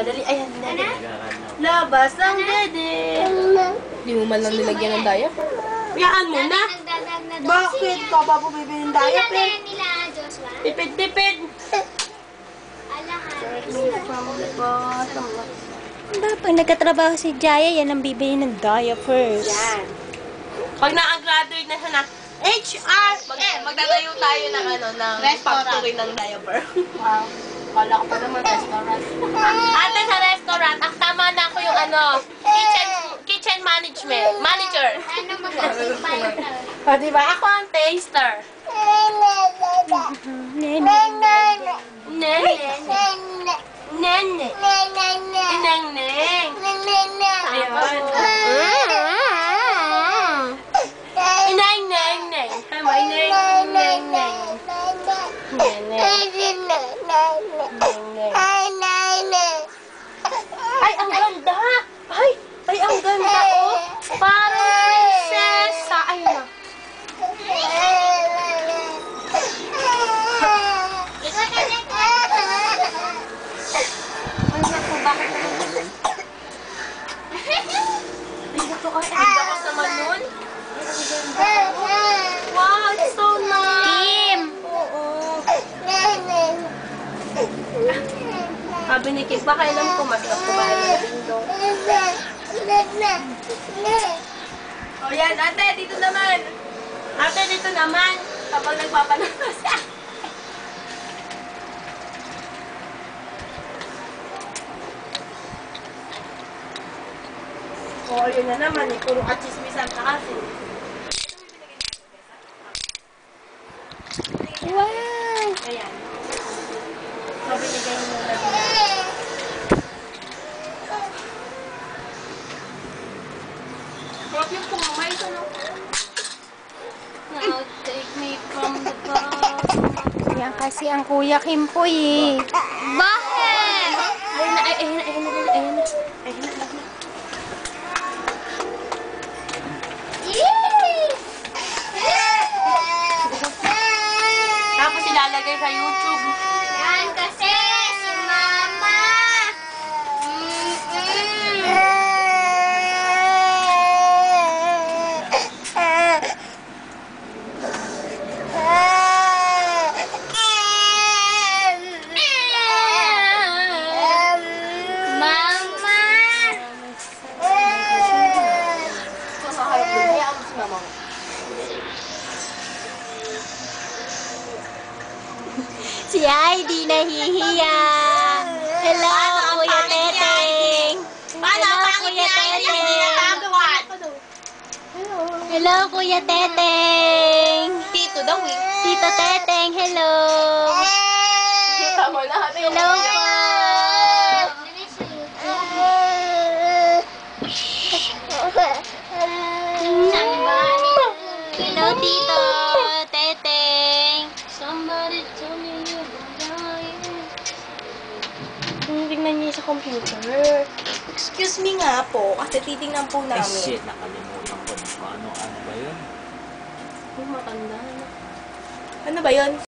Dali, ayan. Labas ng dede. Hindi mo man lang nilagyan ng diaper. Yaan mo na. Bakit ka pa po bibili ng diaper? Tipid-tipid. Pag nagkatrabaho si Jaya, yan ang bibili ng diapers. Yan. Pag naka-graduate na siya na HR, magtatayo tayo ng ng factory ng diaper. Wow. Kala ko pa naman restaurant. Ate, sa restaurant, tama na ako yung kitchen manager. Ano mag-asipay na? O, diba? Ako ang taster. Nene. Nene. Nene. Neng-neng. Ayun. Ineng-neng-neng. Tama, ineng-neng-neng. Nene. Ay, ang ganda! Ay, ang ganda, oh! Parang prinsesa! Ay, na. Ay, naku, bakit naman? Ay, naku, ay, ang ganda naman nun. Wow, it's so nice! Kim! Oo. Sabi ni Kim, baka alam ko masarap kumain ng bindo. O yan, ate, dito naman. Ate, dito naman. Kapag nagpapanamas. O, yun na naman. Puro kachismisan ka kasi. Wow! Ayan. So, binigay mo na din. Sarap yung kumamay ito, no? Now, take me from the bottom. Yan kasi ang Kuya Kim po eh. Bakit? Ayun na. Tapos ilalagay sa YouTube. Yan kasi si Mama. Mama. So, sa harap doon, hayaan mo si Mama. Si Heidi nahihiya. Hello, Kuya Teteng. Paano? Hello, Pangit Kuya niya, hindi Teteng. natatapuan. Hello, Kuya Teteng. Tito daw eh. Tito Teteng, hello. Kita mo lahat. Hello po. Hello, Tito Teteng. Somebody told me you were dying. Tingnan niyo sa computer. Excuse me nga po, kasi titingnan po Eh, namin. shit, nakalimutan ko. Ano ba yun? Matanda na. Ano ba yun?